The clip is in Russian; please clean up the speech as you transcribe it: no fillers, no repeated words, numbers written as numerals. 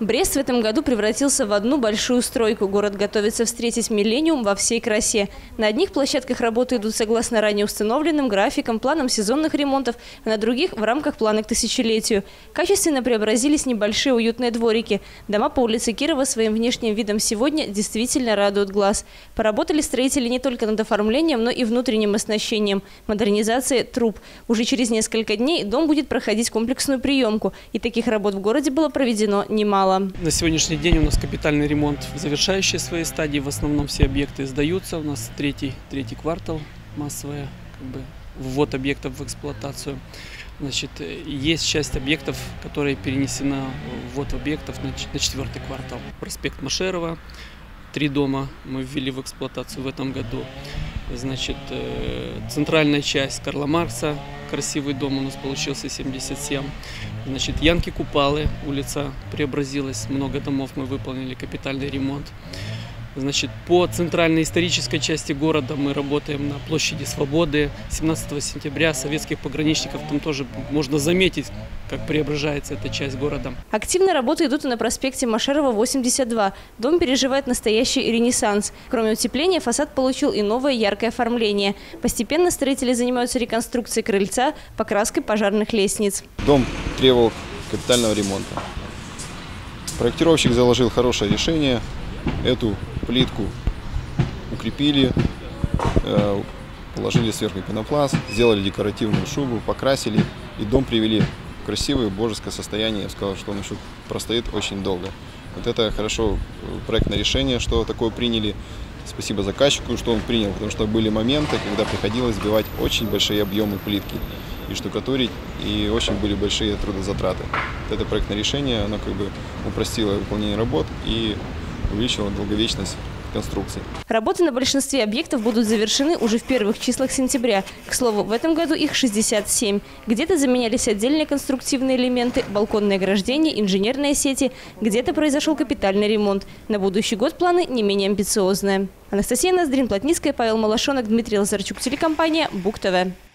Брест в этом году превратился в одну большую стройку. Город готовится встретить миллениум во всей красе. На одних площадках работы идут согласно ранее установленным графикам, планам сезонных ремонтов, а на других – в рамках плана к тысячелетию. Качественно преобразились небольшие уютные дворики. Дома по улице Кирова своим внешним видом сегодня действительно радуют глаз. Поработали строители не только над оформлением, но и внутренним оснащением, модернизацией труб. Уже через несколько дней дом будет проходить комплексную приемку. И таких работ в городе было проведено немало. На сегодняшний день у нас капитальный ремонт в завершающей своей стадии. В основном все объекты сдаются. У нас третий квартал, массовый ввод объектов в эксплуатацию. Значит, есть часть объектов, которая перенесена ввод объектов на четвертый квартал. Проспект Машерова, 3 дома мы ввели в эксплуатацию в этом году. Значит, центральная часть Карла Маркса, красивый дом у нас получился, 77. Значит, Янки Купалы, улица преобразилась, много домов мы выполнили капитальный ремонт. Значит, по центральной исторической части города мы работаем на площади Свободы. 17 сентября советских пограничников, там тоже можно заметить, как преображается эта часть города. Активно работы идут и на проспекте Машерова, 82. Дом переживает настоящий ренессанс. Кроме утепления, фасад получил и новое яркое оформление. Постепенно строители занимаются реконструкцией крыльца, покраской пожарных лестниц. Дом требовал капитального ремонта. Проектировщик заложил хорошее решение. Эту плитку укрепили, положили сверху пенопласт, сделали декоративную шубу, покрасили и дом привели в красивое божеское состояние. Я сказал, что он еще простоит очень долго. Вот это хорошо проектное решение, что такое приняли. Спасибо заказчику, что он принял, потому что были моменты, когда приходилось сбивать очень большие объемы плитки и штукатурить, и очень были большие трудозатраты. Вот это проектное решение, оно упростило выполнение работ и увеличила долговечность конструкции. Работы на большинстве объектов будут завершены уже в первых числах сентября. К слову, в этом году их 67. Где-то заменялись отдельные конструктивные элементы, балконные ограждения, инженерные сети. Где-то произошел капитальный ремонт. На будущий год планы не менее амбициозные. Анастасия Ноздрин, Плотницкая, Павел Малашонок, Дмитрий Лазарчук, телекомпания БУК ТВ.